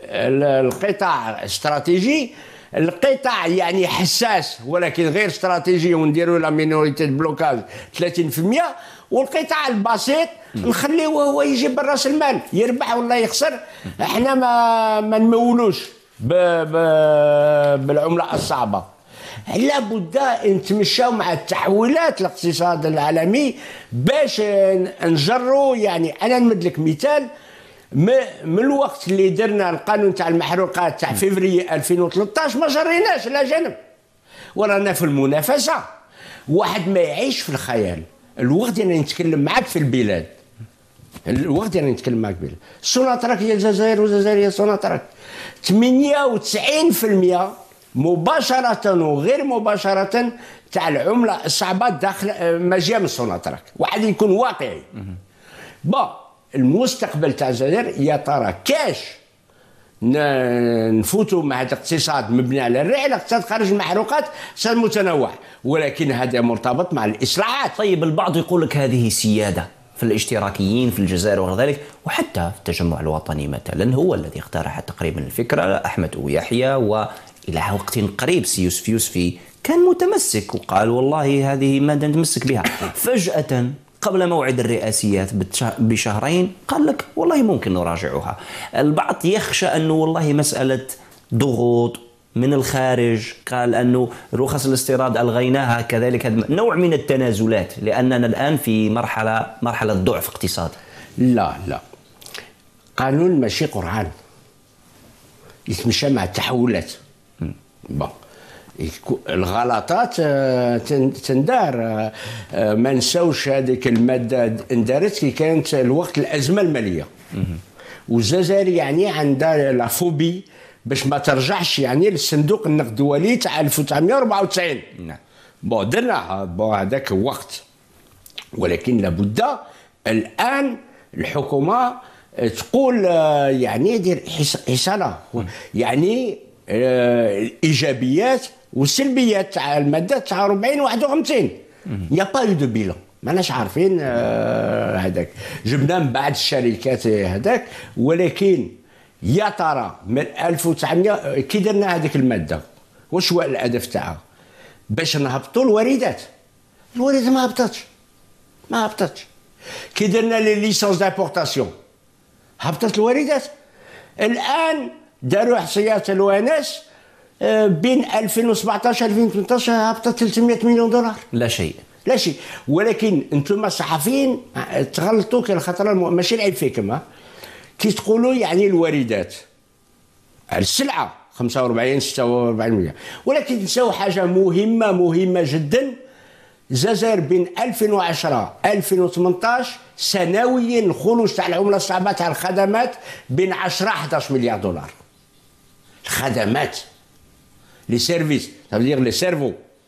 القطاع استراتيجي، القطاع يعني حساس ولكن غير استراتيجي ونديروا لا مينوريتي بلوكاج ثلاثين بالمية، والقطاع البسيط نخليوه هو يجيب راس المال يربح ولا يخسر، احنا ما ما نمولوش بالعمله الصعبه. لابد نتمشاو مع التحولات الاقتصاد العالمي باش نجروا. يعني انا نمد لك مثال، من الوقت اللي درنا القانون تاع المحروقات تاع فيفري ألفين وثلاثطاش ما جريناش لا جنب، ورانا في المنافسه. واحد ما يعيش في الخيال. الوقت اللي نتكلم معك في البلاد، الوقت اللي نتكلم معك بالبلاد، سوناتراك هي الجزائر والجزائر هي سوناتراك. ثمانية وتسعين بالمية مباشرة وغير مباشرة تاع العملة الصعبة داخل مجال السوناتراك. واحد يكون واقعي. با المستقبل تاع الجزائر يا ترى كاش نفوتوا مع هذا الاقتصاد مبني على الرعي، الاقتصاد خارج المحروقات، اقتصاد متنوع، ولكن هذا مرتبط مع الاصلاحات. طيب البعض يقول لك هذه سياده في الاشتراكيين في الجزائر وغير ذلك، وحتى في التجمع الوطني مثلا هو الذي اقترح تقريبا الفكره، احمد ويحيى، والى وقت قريب سيوسف يوسفي كان متمسك وقال والله هذه ماده نتمسك بها. فجاه قبل موعد الرئاسيات بشهرين قال لك والله ممكن نراجعها. البعض يخشى أنه والله مسألة ضغوط من الخارج، قال أنه رخص الاستيراد ألغيناها، كذلك نوع من التنازلات، لأننا الآن في مرحلة مرحلة ضعف اقتصادي. لا لا، قانون ماشي قرآن، يتمشى مع التحولات. بون الغلطات تندار، ما نساوش هذيك الماده اندارت كي كانت الوقت الازمه الماليه، والجزائر يعني عندها لافوبي باش ما ترجعش يعني للصندوق النقد الدولي تاع ألف وتسعمائة وأربعة وتسعين. نعم. بون درنا بون هذاك الوقت، ولكن لابد الان الحكومه تقول يعني دير حصانه، يعني الايجابيات والسلبيات تاع الماده تاع أربعين واحد وخمسين. يا با يو دو بيلون، ماناش عارفين هذاك، جبنا من بعد الشركات هذاك، ولكن يا ترى من ألف وتسعمائة كي درنا هذيك الماده واش هو الهدف تاعها؟ باش نهبطوا الواردات. الواردات ما هبطتش، ما هبطتش. كي درنا لي ليسونس دامبورطاسيون هبطت الواردات. الان داروا احصائيات الوناس بين ألفين وسبعطاش ألفين وثمنطاش هبطت ثلاثمائة مليون دولار. لا شيء لا شيء. ولكن انتم الصحفيين تغلطوا كي الخطره ماشي العيب فيكم، كي تقولوا يعني الواردات على السلعه خمسة وأربعين ستة وأربعين مليون، ولكن تنساو حاجه مهمه مهمه جدا. الجزائر بين ألفين وعشرة ألفين وثمنطاش سنويا الخروج تاع العمله الصعبه تاع الخدمات بين عشرة إحدى عشر مليار دولار. الخدمات لي سيرفيس تفدير لي سيرفو،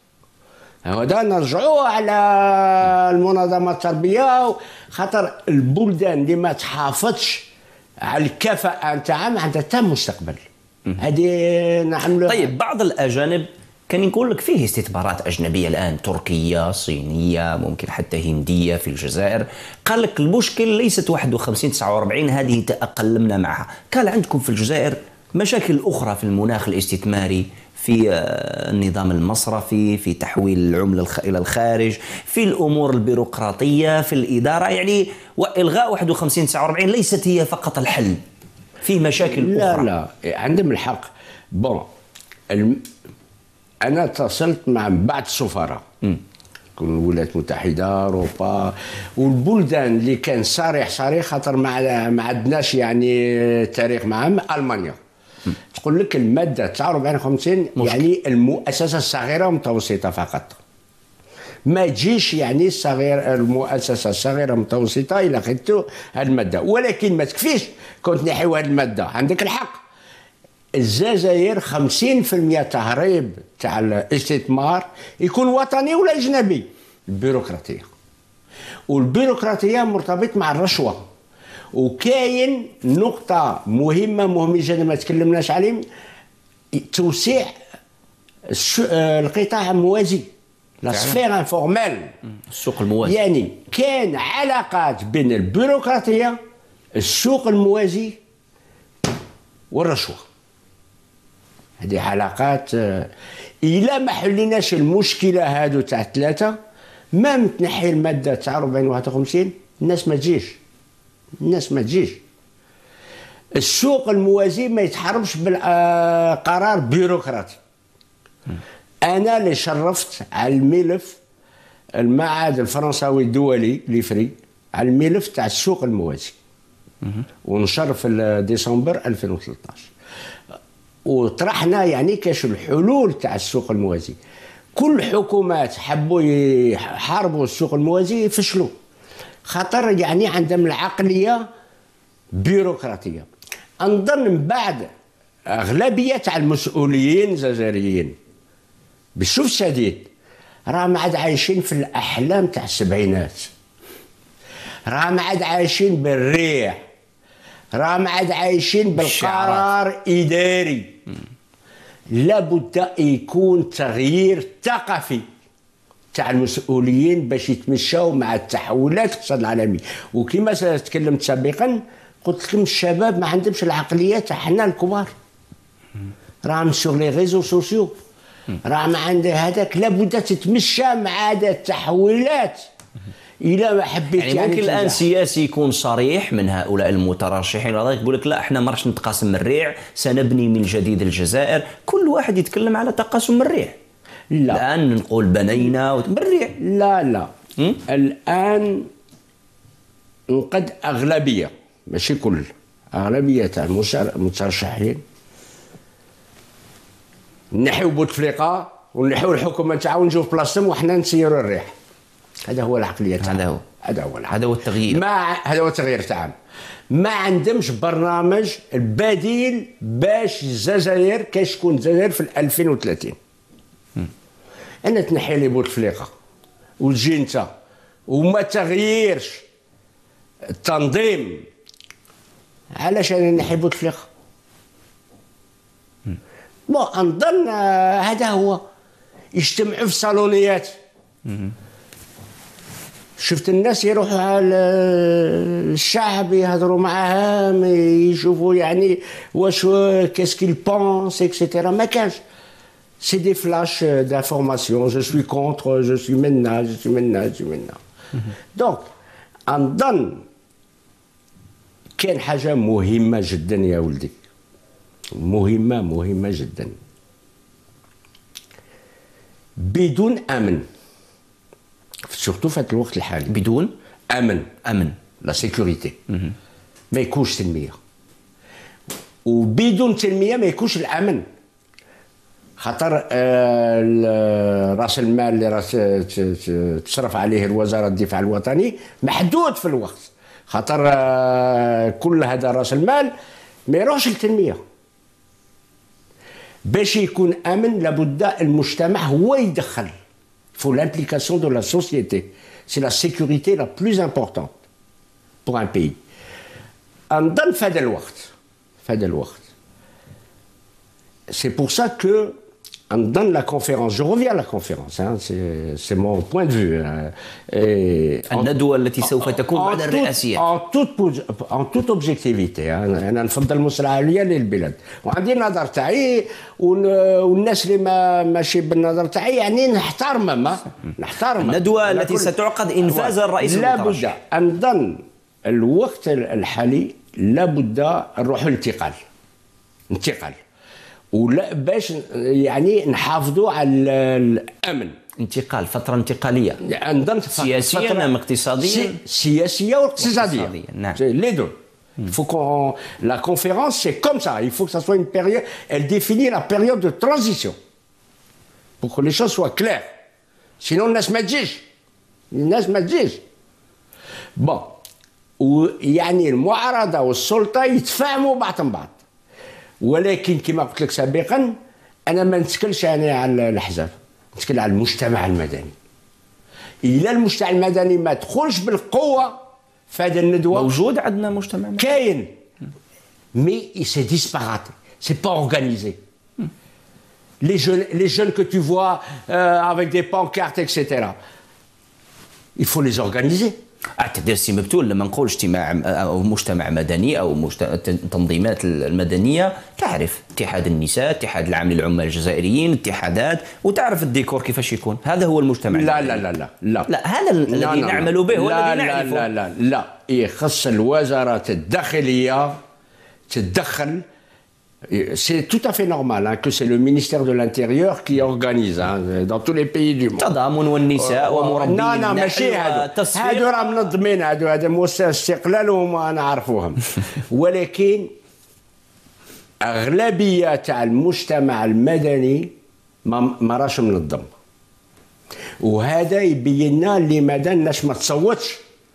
هذا نرجعوه على المنظمه التربيه، خاطر البلدان اللي ما تحافظش على الكفاءه نتاعها ما عندها حتى مستقبل. هذه نعملوها. طيب بعض الاجانب كان يقول لك فيه استثمارات أجنبية الآن، تركية، صينية، ممكن حتى هندية في الجزائر. قال لك المشكل ليست واحد وخمسين تسعة وأربعين هذه تأقلمنا معها، قال عندكم في الجزائر مشاكل أخرى في المناخ الاستثماري، في النظام المصرفي، في تحويل العملة إلى الخارج، في الأمور البيروقراطية، في الإدارة، يعني وإلغاء واحد وخمسين تسعة وأربعين ليست هي فقط الحل، في مشاكل لا أخرى. لا لا عندهم الحق. بون الم... أنا اتصلت مع بعض السفراء، الولايات المتحدة، أوروبا، والبلدان اللي كان صريح صريح، خاطر ما ما عندناش يعني تاريخ معهم. ألمانيا تقول لك المادة تاع أربعين وخمسين يعني المؤسسة الصغيرة والمتوسطة فقط، ما تجيش يعني الصغير المؤسسة الصغيرة والمتوسطة إلا خدتوا هذه المادة، ولكن ما تكفيش كنت نحيو هذه المادة. عندك الحق، الجزائر خمسين بالمئة تهريب تاع الاستثمار يكون وطني ولا اجنبي. البيروقراطيه، والبيروقراطيه مرتبط مع الرشوه. وكاين نقطه مهمه مهمه جدا ما تكلمناش عليه، توسيع القطاع الموازي، لا سفير انفورمال، السوق الموازي. يعني كان علاقات بين البيروقراطيه، السوق الموازي، والرشوه. هذه علاقات إلا ما حليناش المشكلة هادو تاع ثلاثة، ما متنحي المادة تاع أربعين واحد وخمسين الناس ما تجيش، الناس ما تجيش. السوق الموازي ما يتحرمش بالقرار بيروقراطي. أنا اللي شرفت على الملف المعهد الفرنساوي الدولي ليفري على الملف تاع السوق الموازي، ونشر في ديسمبر ألفين وثلاثطاش، وطرحنا يعني كاش الحلول تاع السوق الموازي. كل حكومات حبوا يحاربوا السوق الموازي فشلوا، خاطر يعني عندهم العقليه بيروقراطيه. نظن من بعد اغلبيه تاع المسؤولين الجزائريين بالشوف الشديد راهم عاد عايشين في الاحلام تاع السبعينات، راهم عاد عايشين بالريح، راهم عاد عايشين بالقرار إداري. لابد يكون تغيير ثقافي تاع المسؤولين باش يتمشاو مع التحولات الاقتصاد العالمي. وكما تكلمت سابقا قلت لكم الشباب ما عندهمش العقليه تاع حنا الكبار، راهم سور لي ريزو سوسيو، راهم عند هذاك لابد تتمشى مع هذا التحولات. إلا ما حبيت يعني, يعني ممكن الان سياسي يكون صريح من هؤلاء المترشحين يقول لك لا احنا ما راش نتقاسم الريع، سنبني من جديد الجزائر. كل واحد يتكلم على تقاسم الريع. لا الان نقول بنينا بالريع. لا لا م? الان نقد اغلبيه ماشي كل، اغلبيه تاع المترشحين نحيو بوتفليقه ونحيو الحكومه تاعو ونجيو في بلاصتهم وحنا نسيروا الريح. هذا هو العقليه تاعهم. هذا هو هذا هو هذا هو التغيير. ما هذا هو التغيير تاعهم. ما عندهمش برنامج بديل باش الجزائر كاش تكون الجزائر في ألفين وثلاثين. انا تنحي لي بوتفليقه وتجي انت وما تغييرش التنظيم. علاش انا نحي بوتفليقه؟ بون نظن هذا هو. يجتمعوا في الصالونيات. شفت الناس يروحوا على الشعب يهضروا معاهم يشوفوا يعني واش كاسكيل بونس اكسيتيرا. ما كانش. سي دي فلاش دانفورماسيون جو سوي كونتر جو سوي منا جو سوي منا جو سوي منا. دونك نظن كاين حاجه مهمه جدا يا ولدي، مهمه مهمه جدا. بدون امن سورتو في هذا الوقت الحالي، بدون امن امن لا سيكوريتي ما يكونش تنميه، وبدون تنميه ما يكونش الامن. خاطر آه راس المال اللي راس تصرف عليه الوزاره الدفاع الوطني محدود في الوقت. خاطر آه كل هذا راس المال ما يروحش للتنميه. باش يكون امن لابد المجتمع هو يدخل. Il faut l'implication de la société. C'est la sécurité la plus importante pour un pays. نظن في هذا الوقت في هذا الوقت c'est pour ça que نظن la conférence, je reviens à la conférence, hein, c'est, c'est mon point de vue. Et الندوة التي سوف تكون بعد الرئاسية. En toute, en toute objectivité. أنا نفضل المصلحة العليا للبلاد وعندي النظر تاعي والناس اللي ما ماشي بالنظر تاعي يعني نحترمهم نحترمهم. الندوة التي ستعقد إنفاذ الرئيس المترشح. لابد نظن الوقت الحالي لابد نروحوا للانتقال انتقال ولا باش يعني نحافظوا على الامن. انتقال فتره انتقاليه نظن سياسيا ام اقتصاديا؟ سياسيه واقتصاديه. نعم لي دو. Il faut qu'on la conférence c'est comme ça, il faut que ça soit une période, elle définit la période de transition pour que les choses soient claires. Sinon الناس ما تجيش. الناس ما تجيش. bon ويعني المعارضه والسلطه يتفاهموا بعضهم بعض. ولكن كما قلت لك سابقا انا ما نتكلمش انا على الاحزاب، نتكلم على المجتمع المدني. الى المجتمع المدني ما دخلش بالقوه في هذه الندوه. موجود عندنا مجتمع مدني كاين مي سي ديسباراتي سي با اورغانيزي. les jeunes les jeunes que tu vois euh, avec des pancartes et cetera il faut les organiser. اعتذر سي مبتول لما نقول اجتماع او مجتمع مدني او مجت... التنظيمات المدنيه، تعرف اتحاد النساء، اتحاد العام للعمال الجزائريين، اتحادات، وتعرف الديكور كيفاش يكون. هذا هو المجتمع لا المدني. لا لا لا لا لا هذا الذي نعمل به هو الذي نعرفه. لا لا لا لا يخص الوزارات الداخليه تتدخل. C'est tout à fait normal hein, que c'est le ministère de l'Intérieur qui organise hein, dans tous les pays du monde. تضامن والنساء ومربين لا لا ماشي هادو هادو راه منظمين، هادو هذا مؤسسة استقلال وما نعرفوهم. ولكن أغلبية تاع المجتمع المدني ما ما راش منظم، وهذا يبين لنا لماذا الناس ما تصوتش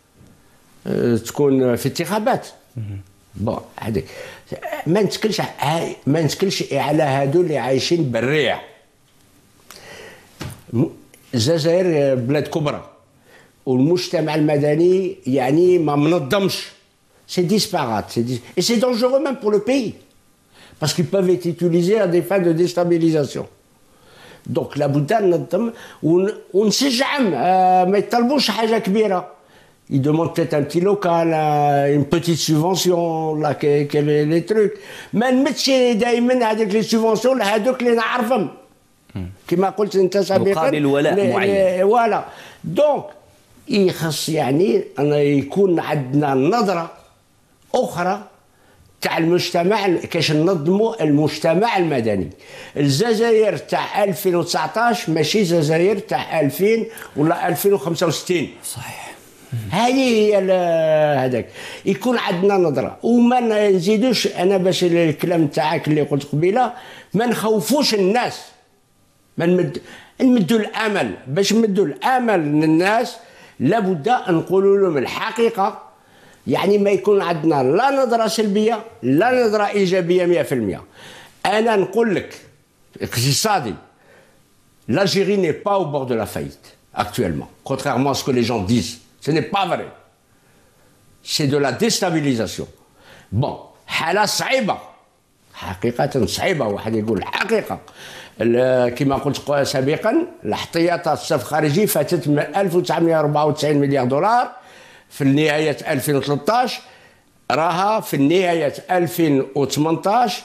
تكون في انتخابات. بون هذيك ما نتكلش ما نتكلش على هادو اللي عايشين بالريع. الجزائر بلاد كبرى والمجتمع المدني يعني ما منظمش. سي ديسبارات سي دي... et c'est dangereux même pour le pays parce qu'ils peuvent être utilisés à des fins de déstabilisation. دونك لابد ننظم ونشجعهم ما يطلبوش حاجه كبيره. Ils demandent peut-être un petit local, une petite subvention, là, quels les trucs. ما نمدش دائما هذيك لي سوبونسيون لهذوك اللي نعرفهم. كما قلت انت سابقا مقابل ولاء معين. فوالا. دونك يخص يعني أن يكون عندنا نظرة أخرى تاع المجتمع كاش ننظموا المجتمع المدني. الجزائر تاع ألفين وتسعطاش ماشي الجزائر تاع ألفين ولا ألفين وخمسة وستين. صحيح. هذه هي هذاك يكون عندنا نظره وما نزيدوش. انا باش الكلام تاعك اللي قلت قبيله ما نخوفوش الناس، ما نمد نمدوا الامل. باش نمدوا الامل للناس لابد نقولوا لهم الحقيقه، يعني ما يكون عندنا لا نظره سلبيه لا نظره ايجابيه مئة في المئة. انا نقول لك اقتصادي l'Algérie n'est pas au bord de la faillite actuellement, contrairement à ce que les gens disent. Ce n'est pas vrai. C'est de la déstabilisation. Bon, حالة صعيبة حقيقة صعيبة. واحد يقول الحقيقة كما قلت سابقا الاحتياطات الصرف الخارجي فاتت من ألف وتسعمائة وأربعة وتسعين مليار دولار في نهاية ألفين وثلاثطاش، راها في نهاية ألفين وثمانطاش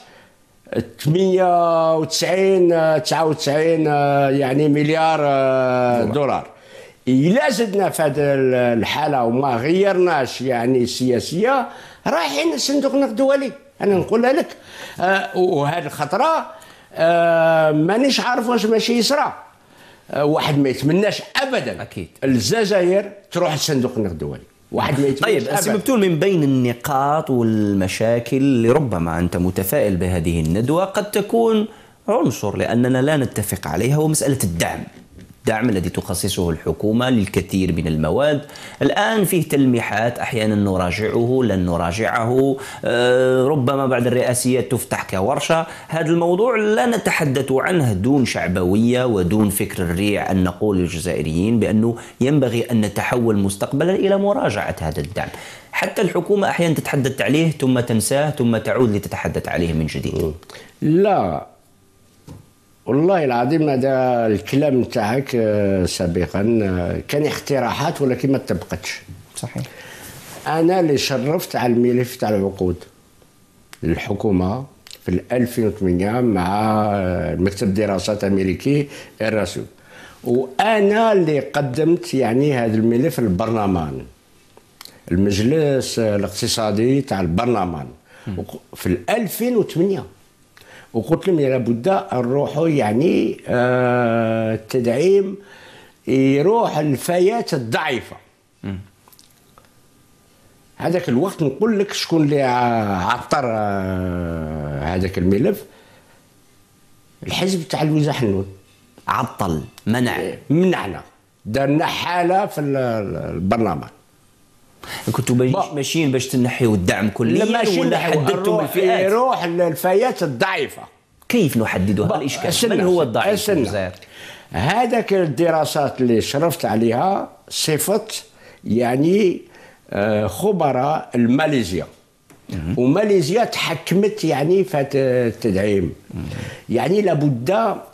ثمانية وتسعين تسعة وتسعين يعني مليار دولار. إلا زدنا في هذه الحالة وما غيرناش يعني السياسية رايحين الصندوق النقد الدولي. أنا نقولها لك آه وهذه الخطرة آه مانيش عارف واش ماشي يصرى. آه واحد ما يتمناش أبدا أكيد الجزائر تروح للصندوق النقد الدولي. واحد ما يتمناش. طيب السي مبتول، من بين النقاط والمشاكل اللي ربما أنت متفائل بهذه الندوة قد تكون عنصر لأننا لا نتفق عليها، هو مسألة الدعم. الدعم الذي تخصصه الحكومة للكثير من المواد. الآن فيه تلميحات أحيانا نراجعه لن نراجعه، ربما بعد الرئاسيات تفتح كورشة. هذا الموضوع لا نتحدث عنه دون شعبوية ودون فكر الريع أن نقول للجزائريين بأنه ينبغي أن نتحول مستقبلا إلى مراجعة هذا الدعم. حتى الحكومة أحيانا تتحدث عليه ثم تنساه ثم تعود لتتحدث عليه من جديد. لا والله العظيم هذا الكلام تاعك سابقا كان اقتراحات ولكن ما طبقتش. صحيح. انا اللي شرفت على الملف تاع العقود للحكومه في ألفين وثمانية مع مكتب دراسات امريكي إراسو، وانا اللي قدمت يعني هذا الملف للبرلمان، المجلس الاقتصادي تاع البرلمان في ألفين وثمانية، وقلت لهم لابد نروحوا يعني آه التدعيم يروح الفئات الضعيفه. هذاك الوقت نقول لك شكون اللي عطر آه هذاك الملف، الحزب تاع لويزا حنون عطل، منع منعنا، دارنا حاله في البرلمان. كنتوا ماشيين باش تنحيوا الدعم كليا ولا حددتم الفئات؟ يروح للفئات الضعيفه. كيف نحددها؟ الاشكال من هو الضعيف في الجزائر؟ هذاك الدراسات اللي شرفت عليها صفت يعني خبراء الماليزيا، وماليزيا تحكمت يعني في التدعيم. يعني لابد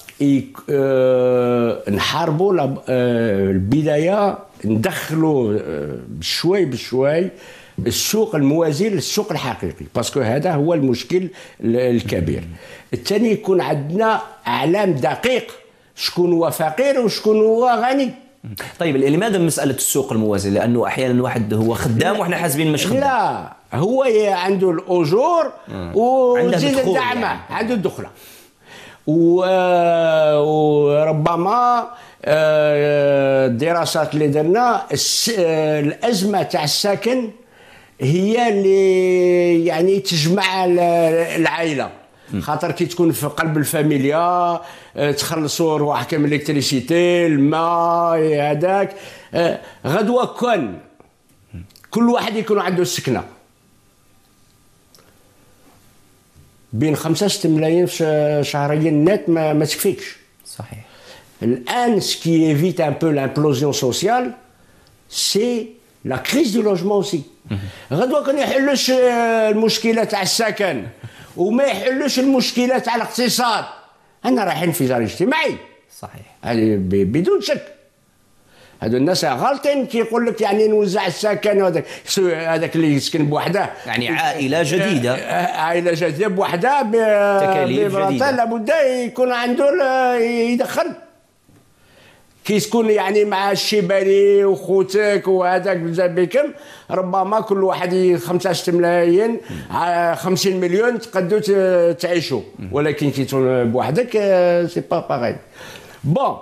نحاربوا البدايه، ندخلوا بشوي بشوي السوق الموازي للسوق الحقيقي، باسكو هذا هو المشكل الكبير. الثاني يكون عندنا اعلام دقيق شكون هو فقير وشكون هو غني. طيب لماذا مساله السوق الموازي؟ لانه احيانا واحد هو خدام واحنا حاسبين مش خدام. لا هو عنده الاجور وزيد الدعم يعني. عنده الدخله وربما الدراسات اللي درنا الازمه تاع السكن هي اللي يعني تجمع العائله، خاطر كي تكون في قلب الفاميليا تخلصوا رواحكم الكتريسيتي الماء هذاك غدوه كون كل واحد يكون عنده السكنه بين خمسة ستة ملايين شهريا نت ما, ما تكفيكش. صحيح. الان سكي ايفيت ان بو لامبلوزيون سوسيال سي لا كريز دو لوجمون اوسي. غدوه كان يحلوش المشكله تاع السكن وما يحلوش المشكله تاع الاقتصاد. انا رايحين انفجار اجتماعي. صحيح. هذه بدون شك. هذو الناس غالطين كيقول لك يعني نوزع السكن وهذاك هذاك اللي يسكن بوحده، يعني عائله جديده عائله جديده بوحده تكاليف جديده لابد يكون عنده يدخل. كي تكون يعني مع الشيباني وخوتك وهذاك بزاف بكم، ربما كل واحد خمسة ستة ملايين خمسين مليون تقدروا تعيشوا، ولكن كي تكون بوحدك سي با باغي. بون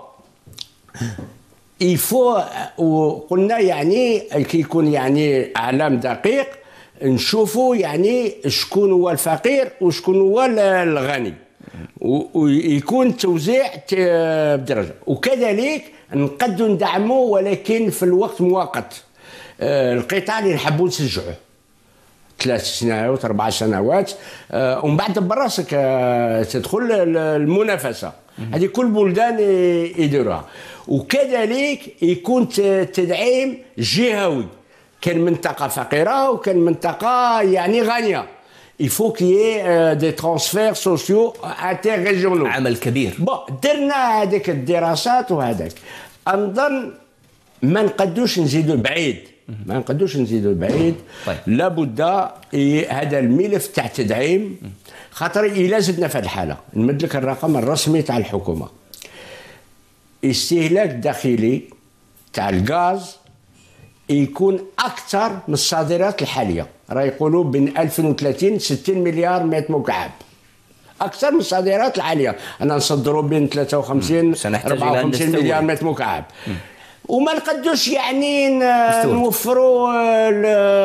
يفو وقلنا يعني كي يكون يعني اعلام دقيق نشوفوا يعني شكون هو الفقير وشكون هو الغني، ويكون توزيع بدرجه، وكذلك نقدروا ندعموا ولكن في الوقت مؤقت. القطاع اللي نحبوا نشجعوه ثلاث سنوات اربع سنوات ومن بعد براسك تدخل المنافسه. هذه كل بلدان يديروها. وكذلك يكون تدعيم جهوي، كان منطقه فقيره وكان منطقه يعني غنيه. يفو كي دي ترانسفير سوسيو انتر ريجيونال، عمل كبير. بون درنا هذيك الدراسات وهذاك، نظن ما نقدوش نزيدوا بعيد، ما نقدوش نزيدوا بعيد. طيب. لابد هذا الملف تاع تدعيم، خاطر الا زدنا في هذه الحاله نمد لك الرقم الرسمي تاع الحكومه. استهلاك داخلي تاع الغاز يكون اكثر من الصادرات الحاليه، راه يقولوا بين ألفين وثلاثين ستين مليار متر مكعب، اكثر من الصادرات الحاليه. انا نصدروا بين ثلاثة وخمسين أربعة وخمسين مليار متر مكعب، وما نقدوش يعني نوفروا ال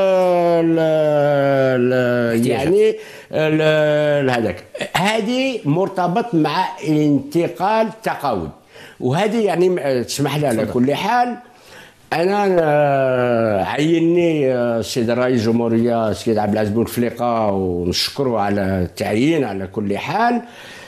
ال يعني هذاك. هذه مرتبط مع انتقال تقاوي، وهذه يعني تسمح لي على كل حال. انا عيني السيد رئيس الجمهوريه السيد عبد العزيز بوتفليقه ونشكره على التعيين على كل حال.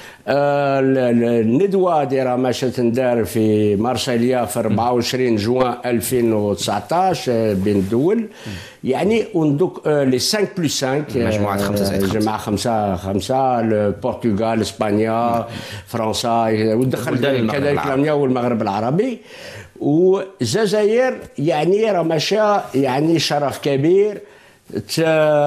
الندوه ديرها ماشات تندار في مارسيليا في أربعة وعشرين جوان ألفين وتسعطاش بين الدول، يعني وندوك لي خمسة بلس خمسة، مجموعه خمسه جماعه خمسه خمسه البرتغال اسبانيا فرنسا ودخل كذلك المانيا والمغرب العربي والجزائر. يعني راه مشى يعني شرف كبير ت...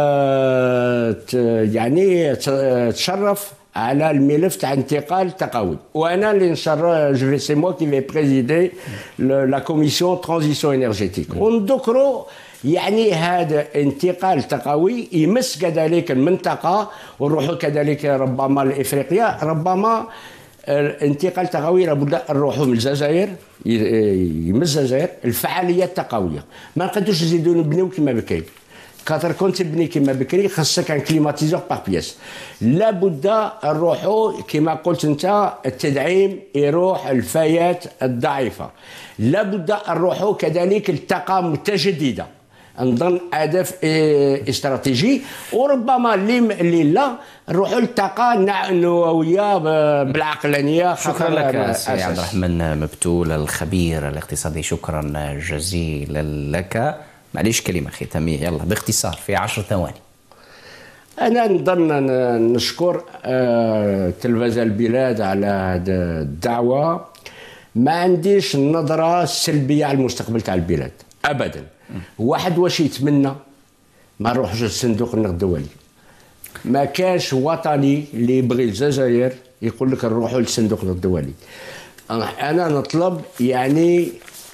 ت... يعني تشرف على الملف تاع انتقال تقاوي. وانا اللي نشرف جو سي موا كي في بريزيدي لا كوميسيون ترانزيسيون انرجيتيك. ونذكروا يعني هذا انتقال تقاوي يمس كذلك المنطقه، ونروحوا كذلك ربما لافريقيا. ربما الانتقال التقاوي لابد نروحوا من الجزائر، يمس الجزائر الفعاليات التقاويه. ما نقدروش نزيدوا نبنيو كما بكري، خاطر كنت تبني كما بكري خاصك ان كليماتيزور باغ بياس. لابد نروحوا كما قلت انت التدعيم يروح الفئات الضعيفه. لابد نروحوا كذلك الطاقه المتجدده، نظن هدف استراتيجي. وربما اللي اللي لا نروحوا للطاقه النوويه بالعقلانيه. شكرا لك سي عبد الرحمن مبتول الخبير الاقتصادي، شكرا جزيلا لك. معليش كلمه ختاميه يلا باختصار في عشر ثواني. انا نظن نشكر تلفزه البلاد على هذه الدعوه. ما عنديش النظره السلبيه على المستقبل تاع البلاد ابدا. واحد واش يتمنى ما نروحش للصندوق النقد الدولي. ما كاش وطني اللي يبغي الجزائر يقول لك نروحوا للصندوق النقد الدولي. انا نطلب يعني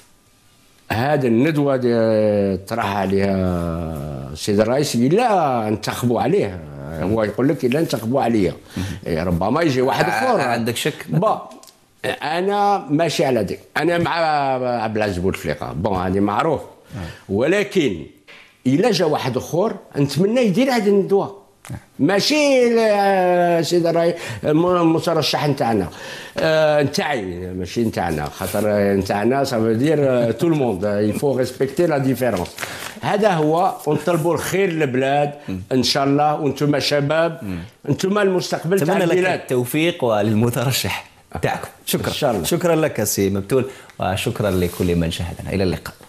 هذا الندوه طرح عليها السيد الرئيس لا انتخبوا عليه، هو يقول لك لا انتخبوا عليا، ربما يجي واحد اخر. عندك شك؟ بون انا ماشي على ذلك، انا مع عبد العزيز بوتفليقه، بون هذه معروف. ولكن الا جا واحد اخر نتمنى يدير هذه الندوه، ماشي سيد الرئيس المترشح نتاعنا نتاعي ماشي نتاعنا، خاطر نتاعنا سافو دير تو الموند يفو ريسبكتي لا ديفيرونس. هذا هو، ونطلبوا الخير للبلاد ان شاء الله. وانتم شباب، انتم المستقبل تاع البلاد. اتمنى لك التوفيق وللمترشح تاعكم. شكرا. إن شاء الله. شكرا لك سي مبتول، وشكرا لكل من شاهدنا. الى اللقاء.